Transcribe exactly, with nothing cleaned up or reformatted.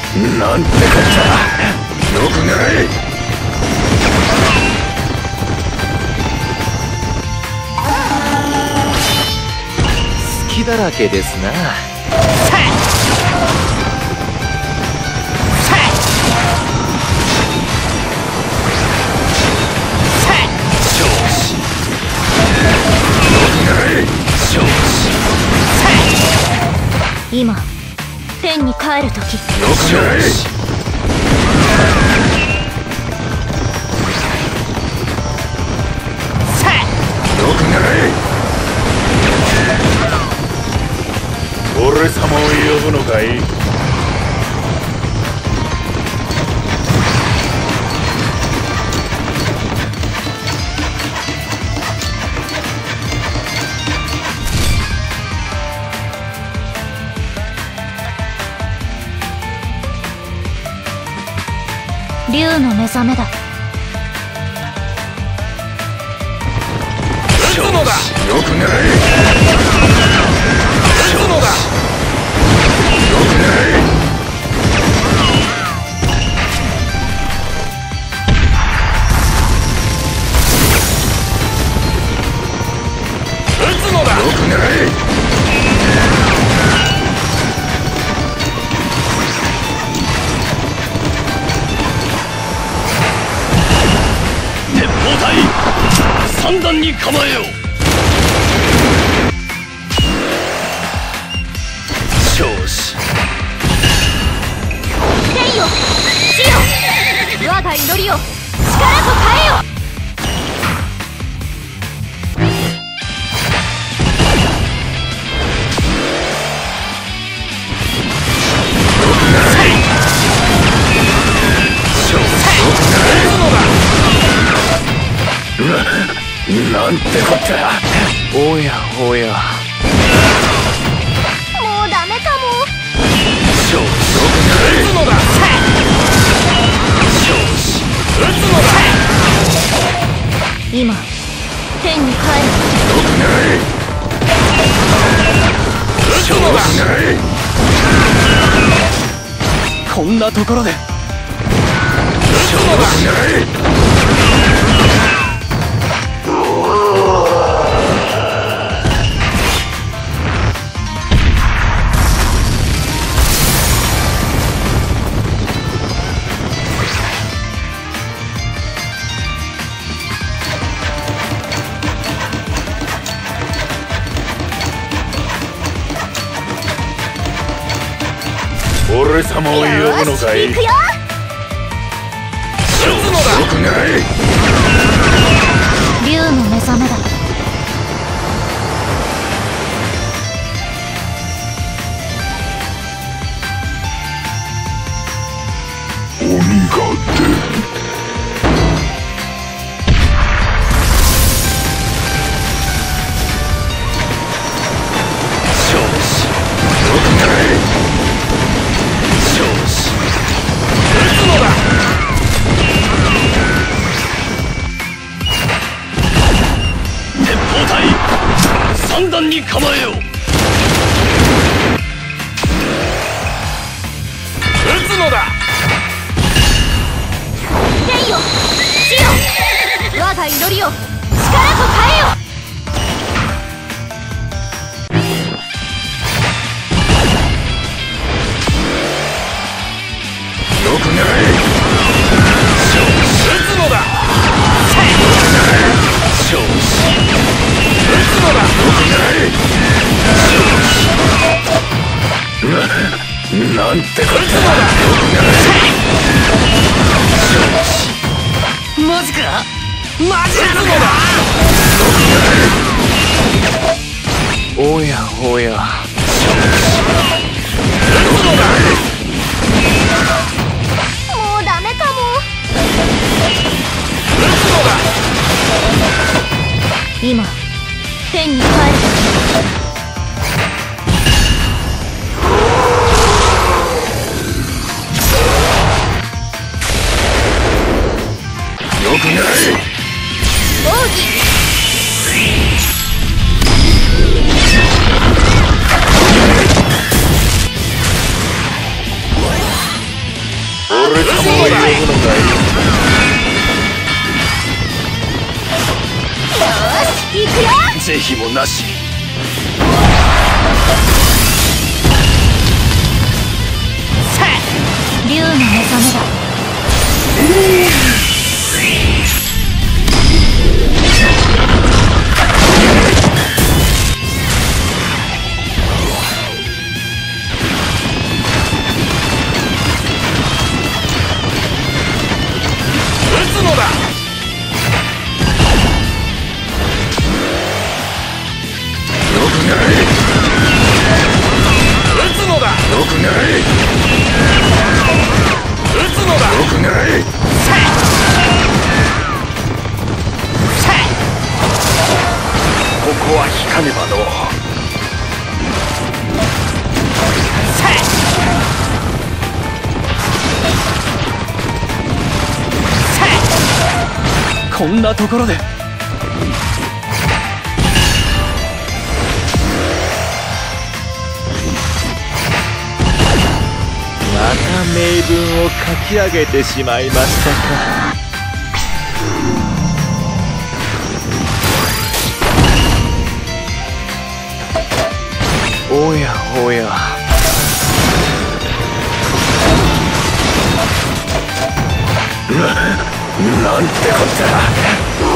なんてこった。よく狙い。 隙だらけですな。 今天に帰る時。 よく狙い。よく狙い。俺様を呼ぶのかい。 竜の目覚めだ。 撃つのだ。よく狙い。撃つのだ。よく狙い。撃つのだ。よく狙い。三段に構えよう。少子天よ地よ、我が祈りを力と変えよ。 なんてこった。 おやおや。 もうダメかも。 少子撃つのだ。少子撃つのだ。 今天に帰る。 よく狙い。撃つのだ。狙い。 こんなところで。 撃つのだ。狙い。俺様を呼ぶのかい。 行くよ。 撃つのだ。よく狙い。 竜の目覚めだ。 鬼が出る。少子よく狙い。少子撃つのだ。鉄砲隊三段に構えよう。撃つのだ。 天よ地よ、我が祈りを力と変えよ。 よく狙い。少子撃つのだ。少子撃つのだ。よく狙い。少子なんてこった。よく狙い。少子マジか。マジなのか。おやおや。 少子撃つのだ。 もうダメかも。 撃つのだ。 今天に帰る。 よく狙い。 奥義。 俺様を呼ぶのがいい。 行くよ。 是非もなし。 竜の目覚めだ。 撃つのだ。よくない。撃つのだ。よくない。撃つのだ。よくない。 ここは引かねばの。こんなところで。 また名文を書き上げてしまいましたか。 おやおや。 な、なんてこった。